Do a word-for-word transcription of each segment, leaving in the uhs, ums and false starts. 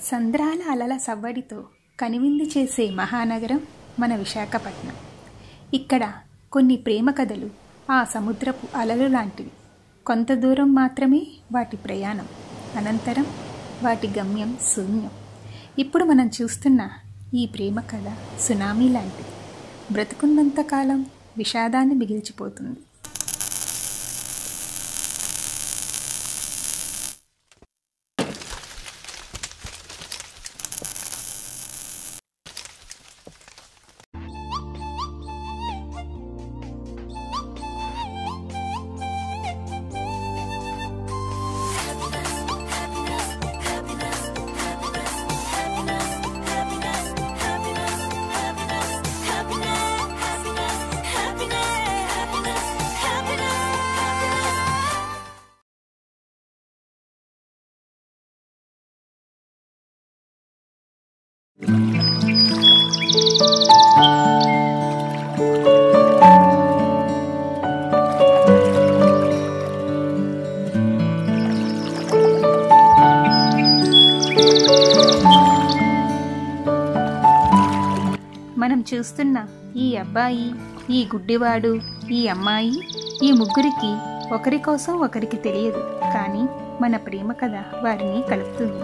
సంద్రాల అలల సవ్వడితో కనువిందు చేసే మహానగరం మన విశాఖపట్నం. ఇక్కడ కొన్ని ప్రేమ కథలు ఆ సముద్రపు అలలు లాంటివి. కొంత దూరం మాత్రమే వాటి ప్రయాణం, అనంతరం వాటి గమ్యం శూన్యం. ఇప్పుడు మనం చూస్తున్న ఈ ప్రేమ కథ సునామీ లాంటిది. బ్రతుకున్నంతకాలం విషాదాన్ని మిగిల్చిపోతుంది. మనం చూస్తున్న ఈ అబ్బాయి, ఈ గుడ్డివాడు, ఈ అమ్మాయి, ఈ ముగ్గురికి ఒకరి కోసం ఒకరికి తెలియదు, కానీ మన ప్రేమ కథ వారిని కలుపుతుంది.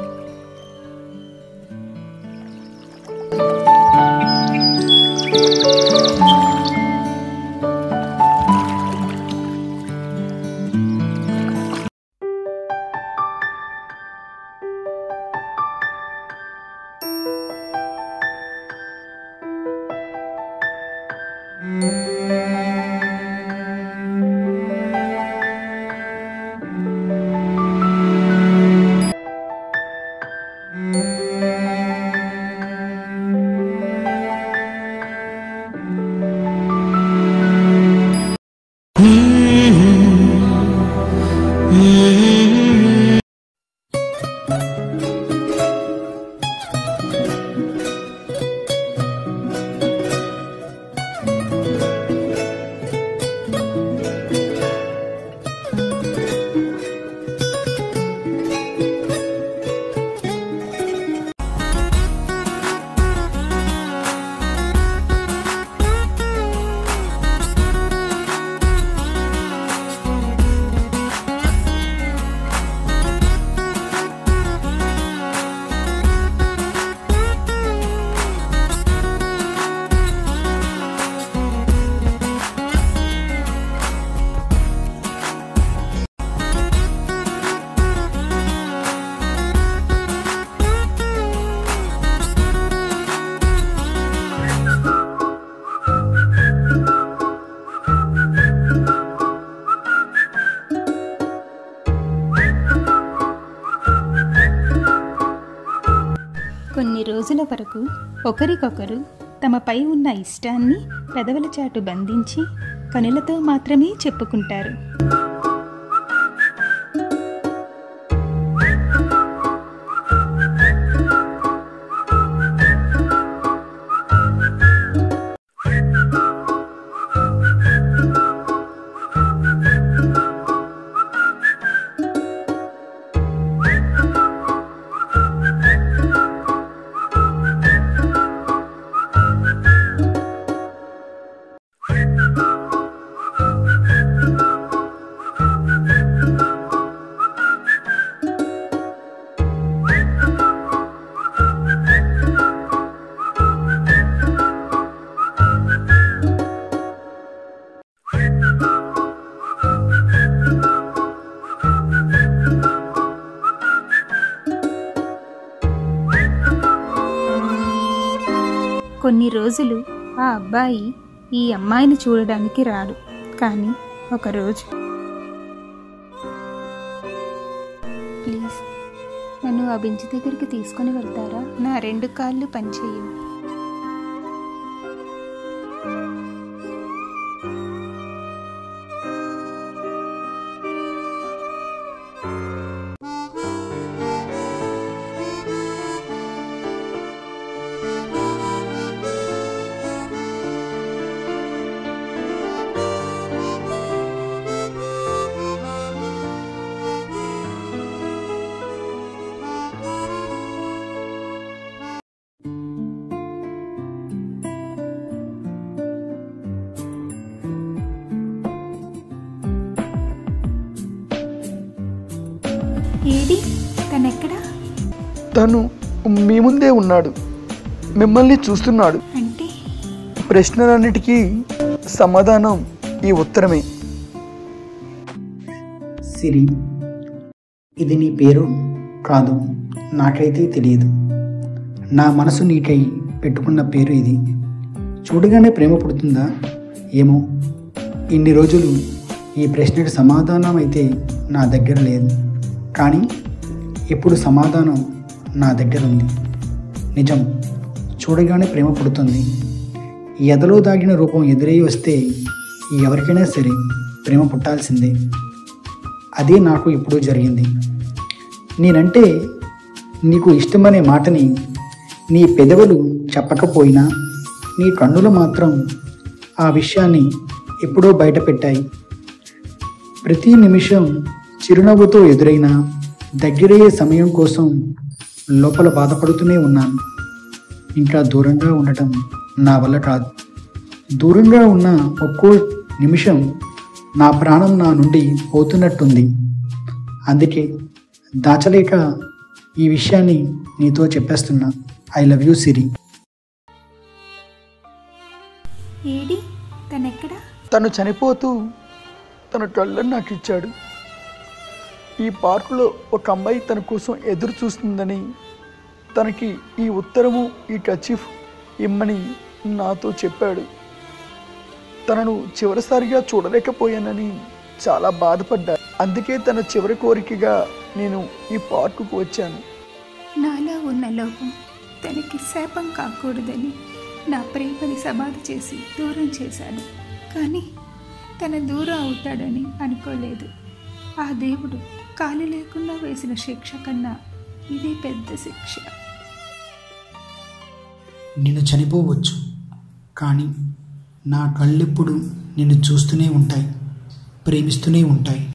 కొన్ని రోజుల వరకు ఒకరికొకరు తమపై ఉన్న ఇష్టాన్ని పెదవుల చాటు బంధించి కనులతో మాత్రమే చెప్పుకుంటారు. కొన్ని రోజులు ఆ అబ్బాయి ఈ అమ్మాయిని చూడడానికి రాడు, కానీ ఒకరోజు, ప్లీజ్ నన్ను ఆ బెంచ్ దగ్గరికి తీసుకొని వెళ్తారా? నా రెండు కాళ్ళు పనిచేయవు. ఏడి తనెక్కడా? తను మీ ముందే ఉన్నాడు, మిమ్మల్ని చూస్తున్నాడు. అంటే ప్రశ్నలన్నిటికీ సమాధానం ఈ ఉత్తరమే. సిరి, ఇది నీ పేరు కాదు, నాకైతే తెలియదు. నా మనసు నీకై పెట్టుకున్న పేరు ఇది. చూడగానే ప్రేమ పుడుతుందా ఏమో. ఇన్ని రోజులు ఈ ప్రశ్నకు సమాధానం అయితే నా దగ్గర లేదు, కానీ ఇప్పుడు సమాధానం నా దగ్గర ఉంది. నిజం, చూడగానే ప్రేమ పుడుతుంది. ఎదలో దాగిన రూపం ఎదురై వస్తే ఎవరికైనా సరే ప్రేమ పుట్టాల్సిందే. అదే నాకు ఇప్పుడు జరిగింది. నేనంటే నీకు ఇష్టమనే మాటని నీ పెదవులు చెప్పకపోయినా నీ కన్నులు మాత్రం ఆ విషయాన్ని ఎప్పుడో బయటపెట్టాయి. ప్రతి నిమిషం చిరునవ్వుతో ఎదురైనా దగ్గరయ్యే సమయం కోసం లోపల బాధపడుతూనే ఉన్నాను. ఇంకా దూరంగా ఉండటం నా వల్ల కాదు. దూరంగా ఉన్న ఒక్కో నిమిషం నా ప్రాణం నా నుండి పోతున్నట్టుంది. అందుకే దాచలేక ఈ విషయాన్ని నీతో చెప్పేస్తున్నా. I love you Siri. ఏడి తనెక్కడా? తను చనిపోతూ తన కళ్ళను నాకు ఇచ్చాడు. ఈ పార్కులో ఒక అమ్మాయి తన కోసం ఎదురు చూస్తుందని, తనకి ఈ ఉత్తరము ఈ కర్చీఫ్ ఇమ్మని నాతో చెప్పాడు. తనను చివరిసారిగా చూడలేకపోయానని చాలా బాధపడ్డా. అందుకే తన చివరి కోరికగా నేను ఈ పార్కుకు వచ్చాను. నాలో ఉన్న లోపం తనకి శాపం కాకూడదని నా ప్రేమని సమాధి చేసి దూరం చేశాను. కానీ తన దూరం అవుతాడని అనుకోలేదు. ఆ దేవుడు కాలు లేకుండా వేసిన శిక్ష కన్నా ఇదే పెద్ద శిక్ష. నిన్ను చనిపోవచ్చు, కానీ నా కళ్ళెప్పుడు నిన్ను చూస్తూనే ఉంటాయి, ప్రేమిస్తూనే ఉంటాయి.